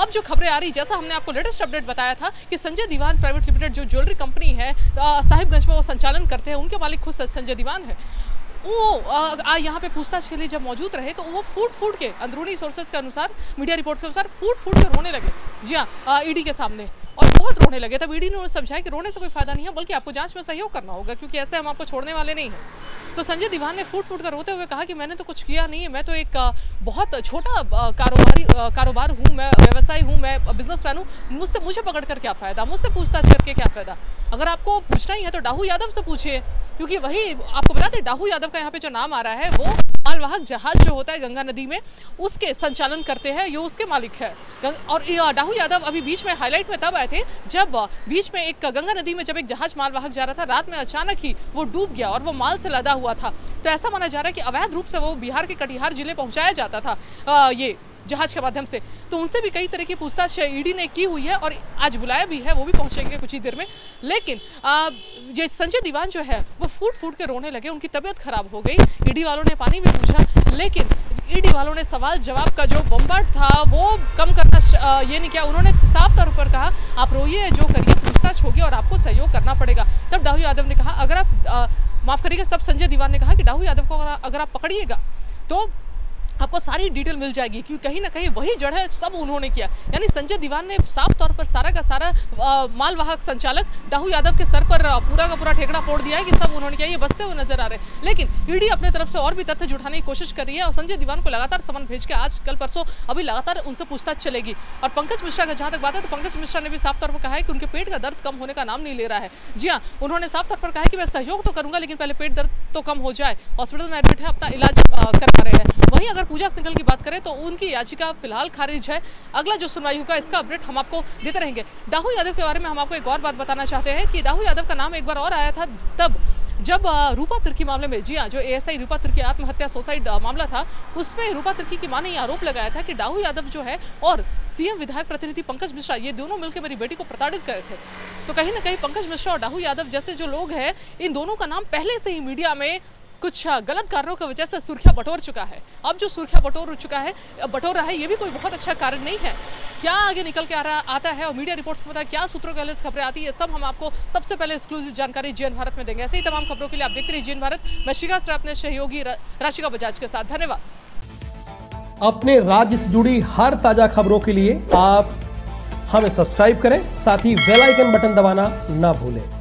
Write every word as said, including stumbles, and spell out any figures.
अब जो खबरें आ रही, जैसा हमने आपको लेटेस्ट अपडेट बताया था कि संजय दीवान प्राइवेट लिमिटेड जो ज्वेलरी कंपनी है साहिबगंज में वो संचालन करते हैं, उनके मालिक खुद संजय दीवान है। वो यहाँ पे पूछताछ के लिए जब मौजूद रहे तो वो फूट फूट के, अंदरूनी सोर्सेज के अनुसार, मीडिया रिपोर्ट्स के अनुसार फूट फूट के रोने लगे। जी हाँ, ईडी के सामने, और बहुत रोने लगे। तब ईडी ने उन्हें समझाया कि रोने से कोई फायदा नहीं है, बल्कि आपको जांच में सहयोग करना होगा, क्योंकि ऐसे हम आपको छोड़ने वाले नहीं हैं। तो संजय दीवान ने फूट फूट कर रोते हुए कहा कि मैंने तो कुछ किया नहीं है, मैं तो एक बहुत छोटा कारोबारी कारोबार हूँ, मैं व्यवसायी हूँ, मैं बिजनेसमैन हूँ, मुझसे मुझे पकड़ कर क्या फ़ायदा, मुझसे पूछताछ करके क्या फ़ायदा। अगर आपको पूछना ही है तो डाहू यादव से पूछिए, क्योंकि वही आपको बता दें, डाहू यादव का यहाँ पे जो नाम आ रहा है वो मालवाहक जहाज जो होता है गंगा नदी में, उसके संचालन करते हैं, ये उसके मालिक है। और डाहू यादव अभी बीच में हाईलाइट में तब आए थे जब बीच में एक गंगा नदी में जब एक जहाज मालवाहक जा रहा था, रात में अचानक ही वो डूब गया और वो माल से लदा हुआ था। तो ऐसा माना जा रहा है कि अवैध रूप से वो बिहार के कटिहार जिले पहुंचाया जाता था आ, ये जहाज के माध्यम से। तो उनसे भी कई तरह की पूछताछ ईडी ने की हुई है और आज बुलाया भी है, वो भी पहुंचेंगे कुछ ही देर में। लेकिन आ, ये संजय दीवान जो है वो फूट फूट के रोने लगे, उनकी तबीयत खराब हो गई। ईडी वालों ने पानी भी पूछा, लेकिन ईडी वालों ने सवाल जवाब का जो बम्बाट था वो कम करना ये नहीं किया। उन्होंने साफ तौर पर कहा, आप रोइए, जो करिए, पूछताछ होगी और आपको सहयोग करना पड़ेगा। तब डाहू यादव ने कहा, अगर आप माफ करिएगा, तब संजय दीवान ने कहा कि डाहू यादव को अगर आप पकड़िएगा तो आपको सारी डिटेल मिल जाएगी, क्योंकि कहीं ना कहीं वही जड़ है, सब उन्होंने किया। यानी संजय दीवान ने साफ तौर पर सारा का सारा मालवाहक संचालक डाहू यादव के सर पर पूरा का पूरा ठेकड़ा फोड़ दिया है कि सब उन्होंने किया। ये बसते हुए नजर आ रहे हैं, लेकिन ईडी अपने तरफ से और भी तथ्य जुटाने की कोशिश कर रही है और संजय दीवान को लगातार समन भेज के आज कल परसों अभी लगातार उनसे पूछताछ चलेगी। और पंकज मिश्रा का जहाँ तक बात है, तो पंकज मिश्रा ने भी साफ तौर पर कहा है कि उनके पेट का दर्द कम होने का नाम नहीं ले रहा है। जी हाँ, उन्होंने साफ तौर पर कहा है कि मैं सहयोग तो करूंगा, लेकिन पहले पेट दर्द तो कम हो जाए। हॉस्पिटल में एडमिट है, अपना इलाज करवा रहे हैं। वहीं अगर पूजा सिंघल की बात तो उनकी याचिका फिलहाल खारिज है। अगला जो सुनवाई होगा इसका अपडेट हम आपको देते रहेंगे। डाहू यादव के बारे में हम आपको एक और बात बताना चाहते हैं कि डाहू यादव का नाम एक बार और आया था तब जब रूपा तिर्की मामले में, जी हाँ, जो एएसआई रूपा तिर्की आत्महत्या सुसाइड मामला था, उसमें रूपा तिर्की की मां ने यह आरोप लगाया था कि डाहू यादव जो है और सीएम विधायक प्रतिनिधि पंकज मिश्रा, ये दोनों मिलकर मेरी बेटी को प्रताड़ित करे थे। तो कहीं ना कहीं पंकज मिश्रा और डाहू यादव जैसे जो लोग हैं, इन दोनों का नाम पहले से ही मीडिया में कुछ गलत कारणों की वजह से सुर्खियां बटोर चुका है। अब जो सुर्खियां बटोर चुका है बटोर रहा है, ये भी कोई बहुत अच्छा कारण नहीं है। क्या आगे निकल के आ रहा आता है और मीडिया रिपोर्ट्स को पता है क्या सूत्रों के हवाले खबरें आती है, सब हम आपको सबसे पहले एक्सक्लूसिव जानकारी जीएन भारत में देंगे। ऐसे ही तमाम खबरों के लिए आप देखते रहिए जीएन भारत। मैं शिखा सर, अपने सहयोगी राशिका बजाज के साथ। धन्यवाद। अपने राज्य से जुड़ी हर ताजा खबरों के लिए आप हमें सब्सक्राइब करें, साथ ही बेल आइकन बटन दबाना ना भूलें।